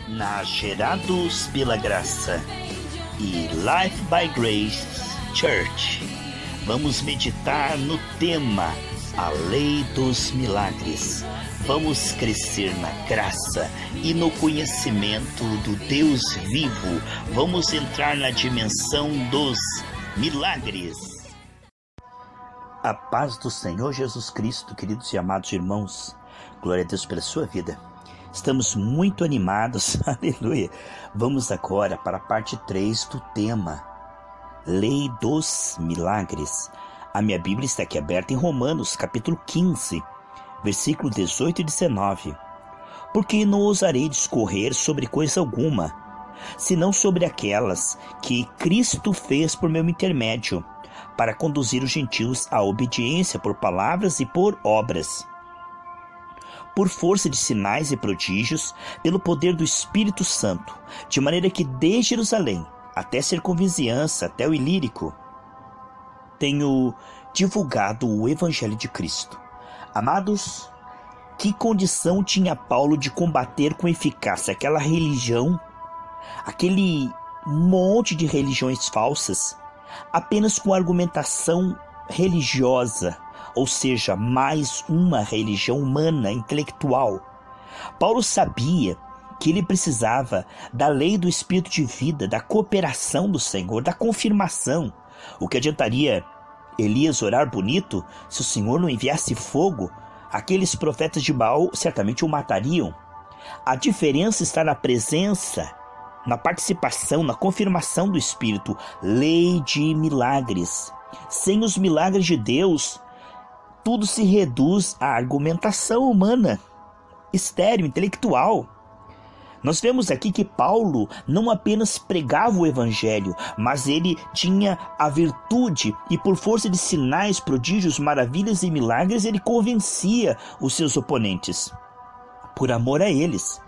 na Gerados pela Graça e Life by Grace Church. Vamos meditar no tema A Lei dos Milagres. Vamos crescer na graça e no conhecimento do Deus vivo. Vamos entrar na dimensão dos milagres. A paz do Senhor Jesus Cristo, queridos e amados irmãos. Glória a Deus pela sua vida. Estamos muito animados, aleluia. Vamos agora para a parte 3 do tema Lei dos Milagres. A minha Bíblia está aqui aberta em Romanos, capítulo 15, versículo 18 e 19. Porque não ousarei discorrer sobre coisa alguma, senão sobre aquelas que Cristo fez por meu intermédio, para conduzir os gentios à obediência por palavras e por obras, por força de sinais e prodígios, pelo poder do Espírito Santo, de maneira que desde Jerusalém até circunvizinhança, até o Ilírico, tenho divulgado o Evangelho de Cristo. Amados, que condição tinha Paulo de combater com eficácia aquela religião, aquele monte de religiões falsas, apenas com argumentação religiosa, ou seja, mais uma religião humana, intelectual. Paulo sabia que ele precisava da lei do Espírito de vida, da cooperação do Senhor, da confirmação. O que adiantaria Elias orar bonito se o Senhor não enviasse fogo? Aqueles profetas de Baal certamente o matariam. A diferença está na presença, na participação, na confirmação do Espírito. Lei de milagres. Sem os milagres de Deus, tudo se reduz à argumentação humana, estéril, intelectual. Nós vemos aqui que Paulo não apenas pregava o Evangelho, mas ele tinha a virtude e por força de sinais, prodígios, maravilhas e milagres, ele convencia os seus oponentes, por amor a eles,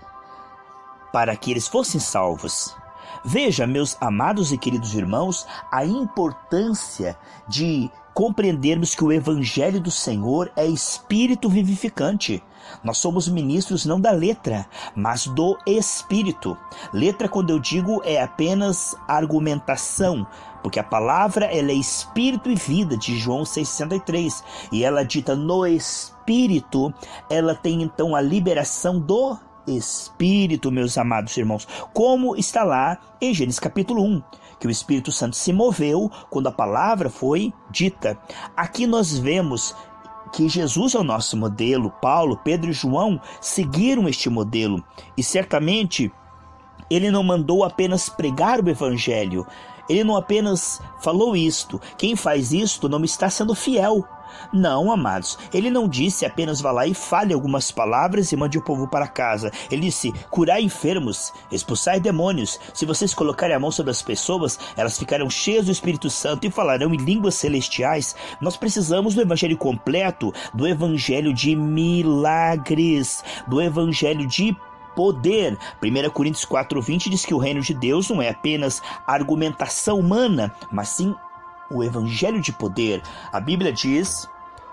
para que eles fossem salvos. Veja, meus amados e queridos irmãos, a importância de compreendermos que o Evangelho do Senhor é Espírito vivificante. Nós somos ministros não da letra, mas do Espírito. Letra, quando eu digo, é apenas argumentação, porque a palavra ela é Espírito e vida, de João 6,63. E ela dita no Espírito, ela tem então a liberação do Espírito, meus amados irmãos, como está lá em Gênesis capítulo 1, que o Espírito Santo se moveu quando a palavra foi dita. Aqui nós vemos que Jesus é o nosso modelo. Paulo, Pedro e João seguiram este modelo, e certamente ele não mandou apenas pregar o Evangelho, ele não apenas falou isto. Quem faz isto não está sendo fiel. Não, amados, ele não disse apenas vá lá e fale algumas palavras e mande o povo para casa. Ele disse, curai enfermos, expulsai demônios. Se vocês colocarem a mão sobre as pessoas, elas ficarão cheias do Espírito Santo e falarão em línguas celestiais. Nós precisamos do Evangelho completo, do Evangelho de milagres, do Evangelho de poder. 1 Coríntios 4:20 diz que o reino de Deus não é apenas argumentação humana, mas sim o Evangelho de poder. A Bíblia diz,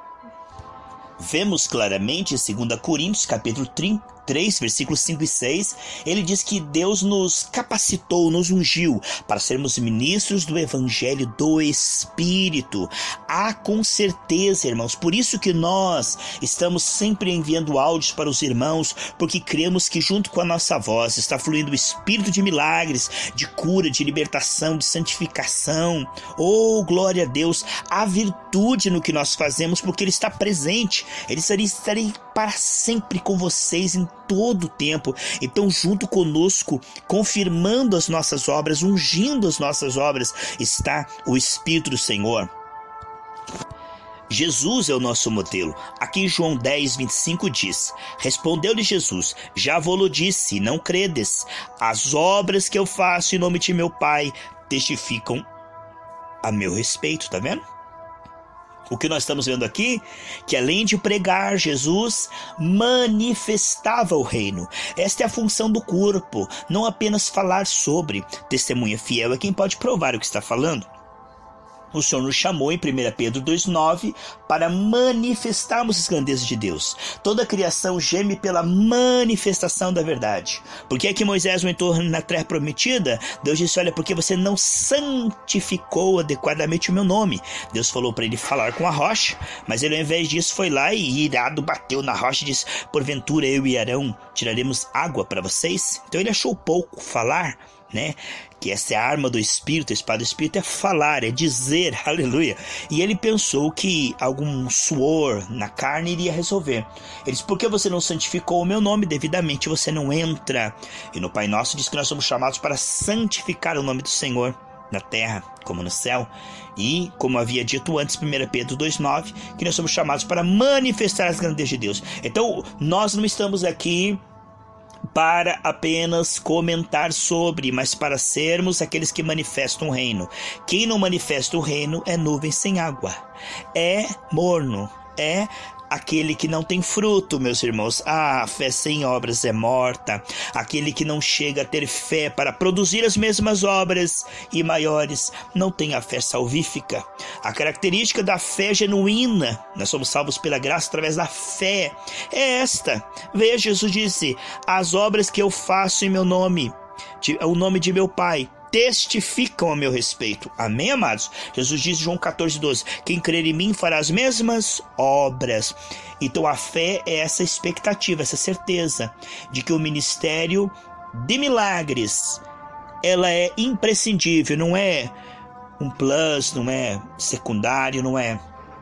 vemos claramente em 2 Coríntios capítulo 3, versículos 5 e 6, ele diz que Deus nos capacitou, nos ungiu para sermos ministros do Evangelho do Espírito. Com certeza, irmãos, por isso que nós estamos sempre enviando áudios para os irmãos, porque cremos que junto com a nossa voz está fluindo o Espírito de milagres, de cura, de libertação, de santificação. Oh, glória a Deus, há virtude no que nós fazemos, porque Ele está presente. Ele estarei para sempre com vocês em todo o tempo. Então, junto conosco, confirmando as nossas obras, ungindo as nossas obras, está o Espírito do Senhor. Jesus é o nosso modelo. Aqui em João 10:25 diz, respondeu-lhe Jesus, já vou-lo disse, não credes. As obras que eu faço em nome de meu Pai testificam a meu respeito. Tá vendo? O que nós estamos vendo aqui, que além de pregar, Jesus manifestava o reino. Esta é a função do corpo, não apenas falar sobre. Testemunha fiel é quem pode provar o que está falando. O Senhor nos chamou em 1 Pedro 2,9 para manifestarmos as grandezas de Deus. Toda a criação geme pela manifestação da verdade. Por que é que Moisés não entrou na terra prometida? Deus disse: olha, porque você não santificou adequadamente o meu nome. Deus falou para ele falar com a rocha, mas ele, ao invés disso, foi lá e irado bateu na rocha e disse: porventura eu e Arão tiraremos água para vocês? Então ele achou pouco falar, né? Que essa é a arma do Espírito, a espada do Espírito é falar, é dizer, aleluia. E ele pensou que algum suor na carne iria resolver. Ele disse: por que você não santificou o meu nome devidamente? Você não entra. E no Pai Nosso diz que nós somos chamados para santificar o nome do Senhor na terra como no céu. E como havia dito antes, 1 Pedro 2,9, que nós somos chamados para manifestar as grandezas de Deus. Então nós não estamos aqui para apenas comentar sobre, mas para sermos aqueles que manifestam o reino. Quem não manifesta o reino é nuvem sem água, é morno, é aquele que não tem fruto, meus irmãos. A fé sem obras é morta. Aquele que não chega a ter fé para produzir as mesmas obras e maiores não tem a fé salvífica. A característica da fé genuína, nós somos salvos pela graça através da fé, é esta. Veja, Jesus disse: as obras que eu faço em meu nome, o nome de meu Pai, testificam a meu respeito. Amém, amados? Jesus diz em João 14:12: quem crer em mim fará as mesmas obras. Então a fé é essa expectativa, essa certeza de que o ministério de milagres, ela é imprescindível, não é um plus, não é secundário, não é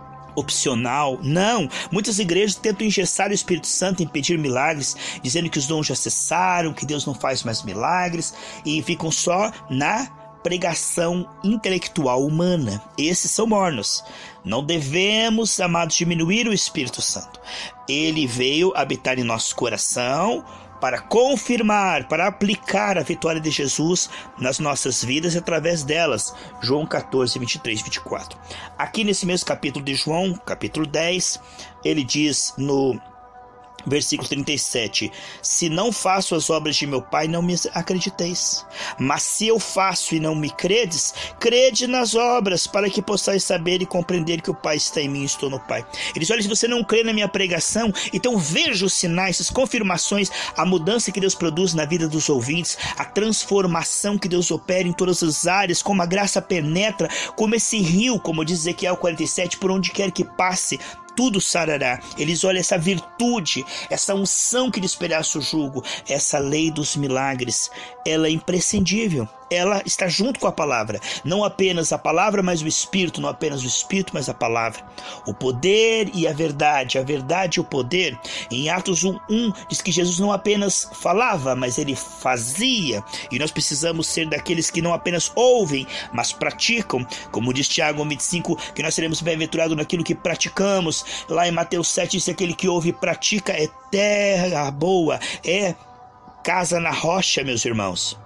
opcional. Não, muitas igrejas tentam engessar o Espírito Santo, impedir milagres, dizendo que os dons já cessaram, que Deus não faz mais milagres, e ficam só na pregação intelectual humana. Esses são mornos. Não devemos, amados, diminuir o Espírito Santo. Ele veio habitar em nosso coração para confirmar, para aplicar a vitória de Jesus nas nossas vidas e através delas. João 14, 23, 24. Aqui nesse mesmo capítulo de João, capítulo 10, ele diz no versículo 37: se não faço as obras de meu Pai, não me acrediteis. Mas se eu faço e não me credes, crede nas obras, para que possais saber e compreender que o Pai está em mim e estou no Pai. Ele diz: olha, se você não crê na minha pregação, então veja os sinais, as confirmações, a mudança que Deus produz na vida dos ouvintes, a transformação que Deus opera em todas as áreas, como a graça penetra, como esse rio, como diz Ezequiel 47, por onde quer que passe, tudo sarará. Eles olham essa virtude, essa unção que despedaça o jugo, essa lei dos milagres, ela é imprescindível. Ela está junto com a palavra, não apenas a palavra, mas o Espírito, não apenas o Espírito, mas a palavra. O poder e a verdade e o poder. Em Atos 1:1 diz que Jesus não apenas falava, mas ele fazia. E nós precisamos ser daqueles que não apenas ouvem, mas praticam. Como diz Tiago 1:25, que nós seremos bem-aventurados naquilo que praticamos. Lá em Mateus 7 diz: aquele que ouve e pratica é terra boa, é casa na rocha, meus irmãos.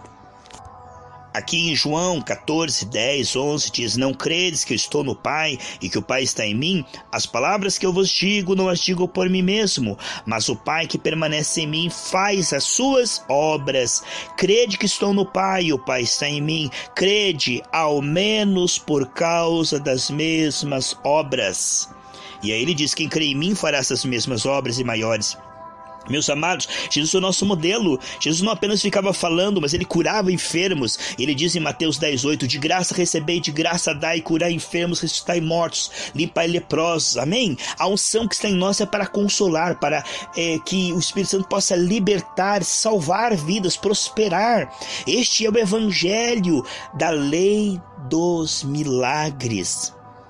Aqui em João 14, 10, 11 diz: não credes que eu estou no Pai e que o Pai está em mim? As palavras que eu vos digo, não as digo por mim mesmo, mas o Pai que permanece em mim faz as suas obras. Crede que estou no Pai e o Pai está em mim. Crede, ao menos por causa das mesmas obras. E aí ele diz: quem crê em mim fará essas mesmas obras e maiores. Meus amados, Jesus é o nosso modelo. Jesus não apenas ficava falando, mas ele curava enfermos. Ele diz em Mateus 10:8: de graça recebei, de graça dai, curai enfermos, ressuscitai mortos, limpai leprosos. Amém? A unção que está em nós é para consolar, para que o Espírito Santo possa libertar, salvar vidas, prosperar. Este é o evangelho da lei dos milagres.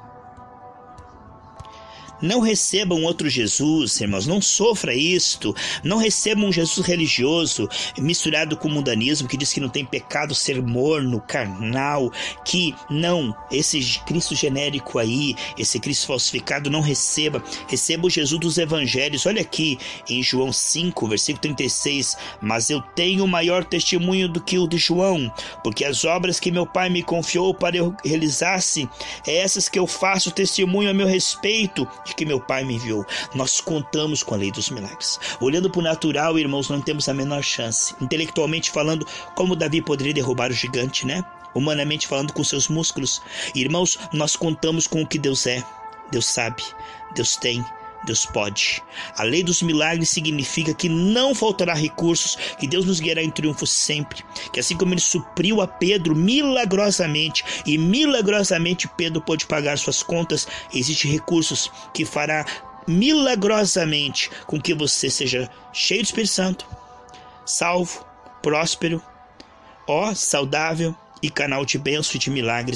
Não recebam outro Jesus, irmãos, não sofra isto. Não recebam um Jesus religioso misturado com mundanismo, que diz que não tem pecado ser morno, carnal, que não, esse Cristo genérico aí, esse Cristo falsificado, não receba. Receba o Jesus dos evangelhos. Olha aqui em João 5, versículo 36: mas eu tenho maior testemunho do que o de João, porque as obras que meu Pai me confiou para eu realizasse, é essas que eu faço testemunho a meu respeito, de que meu Pai me enviou. Nós contamos com a lei dos milagres. Olhando para o natural, irmãos, não temos a menor chance. Intelectualmente falando, como Davi poderia derrubar o gigante, né? Humanamente falando, com seus músculos. Irmãos, nós contamos com o que Deus é. Deus sabe, Deus tem, Deus pode. A lei dos milagres significa que não faltará recursos, que Deus nos guiará em triunfo sempre, que assim como Ele supriu a Pedro milagrosamente, e milagrosamente Pedro pôde pagar suas contas, existem recursos que fará milagrosamente com que você seja cheio do Espírito Santo, salvo, próspero, saudável e canal de bênção e de milagres